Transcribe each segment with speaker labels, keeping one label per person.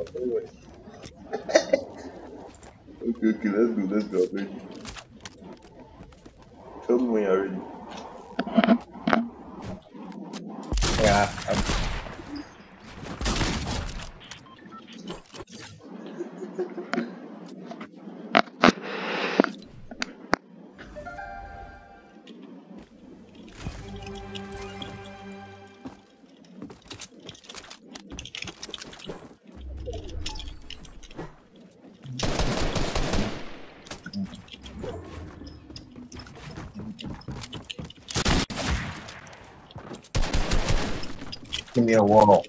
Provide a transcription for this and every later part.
Speaker 1: Okay, let's go. I'm ready. Tell me when you're ready.
Speaker 2: Yeah. Give me a wall.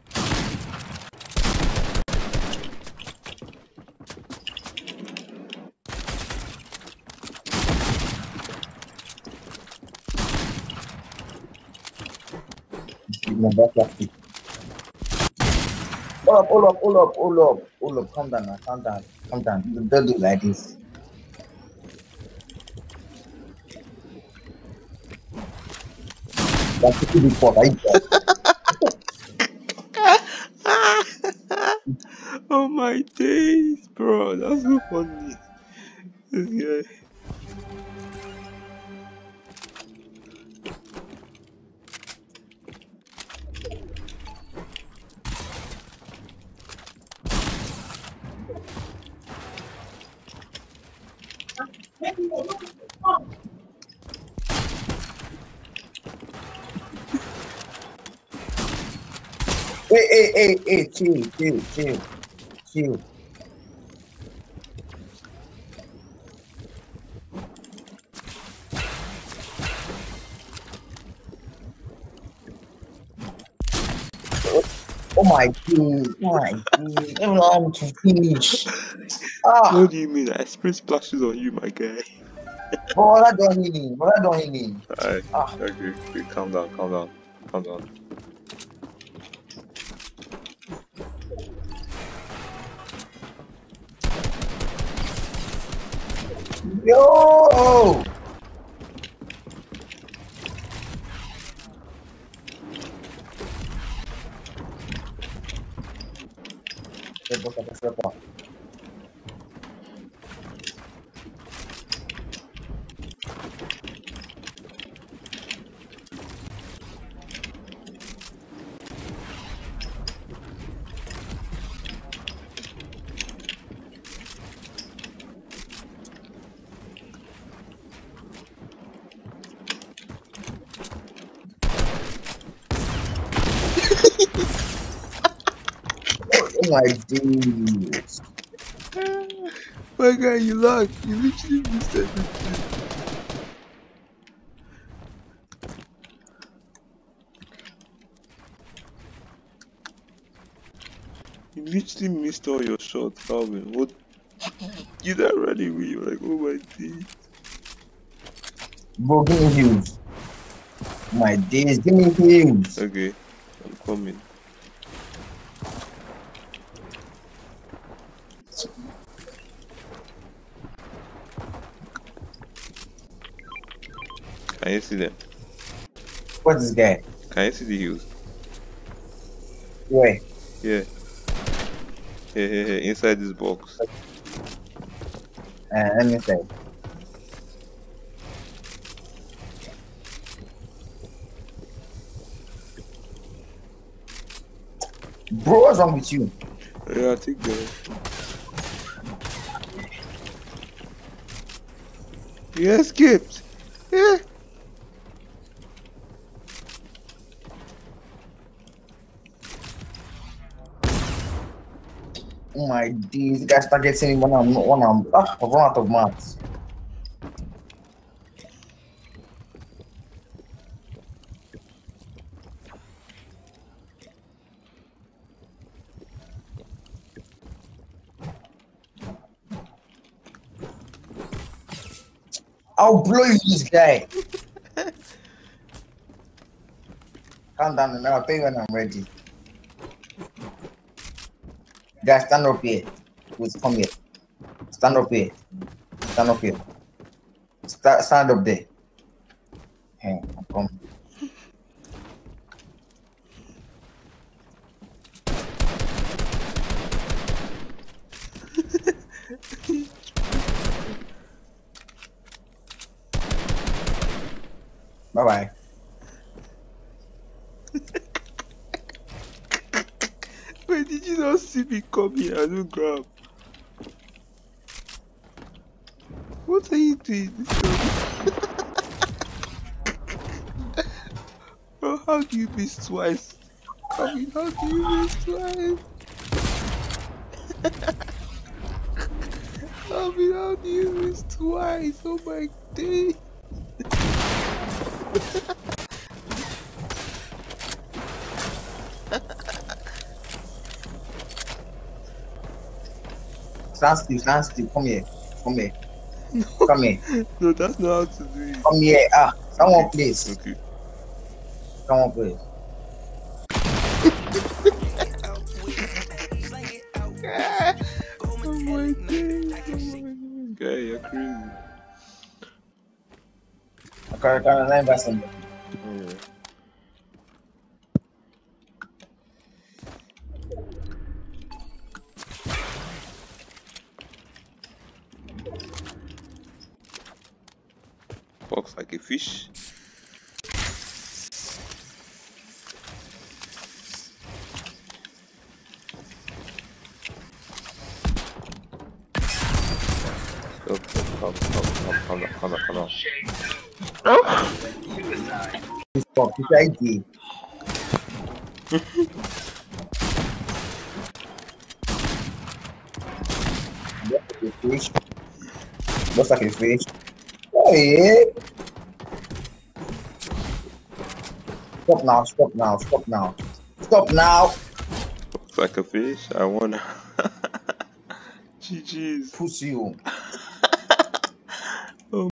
Speaker 2: Give me that plastic. Hold up. Calm down now. Calm down. Don't do like this. That's the big pot.
Speaker 1: Oh my days, bro. That's so funny. This guy.
Speaker 2: Hey, chill. Oh my god. Everyone to finish.
Speaker 1: What do you mean? I spray splashes on you, my guy.
Speaker 2: Bro, that don't hit him.
Speaker 1: Alright, okay, calm down.
Speaker 2: Yo! Step up. Oh my days.
Speaker 1: My guy, you lagged. You literally missed everything. You literally missed all your shots, Calvin. What? You that ready with you? Like, oh my days.
Speaker 2: Bro, give me heals. My days, give me heals.
Speaker 1: Okay, I'm coming. Can you see them?
Speaker 2: What's this guy?
Speaker 1: Can you see the heels?
Speaker 2: Where?
Speaker 1: Yeah. Here, inside this box.
Speaker 2: Let me say. Bro, what's wrong with you?
Speaker 1: Yeah, I think that. He escaped. Yeah.
Speaker 2: Oh my days, you guys start getting when I'm I've run out of maths. I'll blow you, this guy. Calm down and I'll tell you when I'm ready. Guys, stand up here. Wait, come here. Stand up here. Stand up here. Stand up there. Hey, I'm coming. Bye bye.
Speaker 1: Wait, did you not see me come here and do grab? What are you doing? Bro, how do you miss twice? I mean, how do you miss twice? I mean, how do you miss twice? Oh my day.
Speaker 2: Stand still. Come here. Come here.
Speaker 1: No, that's not how to do it.
Speaker 2: Come here. Ah, someone please.
Speaker 1: Okay.
Speaker 2: Someone please.
Speaker 1: Oh my day. Guy, you're crazy.
Speaker 2: Okay, let me buy some.
Speaker 1: Yeah. Walks like a fish. Stop. Calm down. Oh!
Speaker 2: Stop. It's ID. Looks like a fish. Oh yeah. Stop now.
Speaker 1: Looks like a fish. I wanna. GG's.
Speaker 2: Pussy you.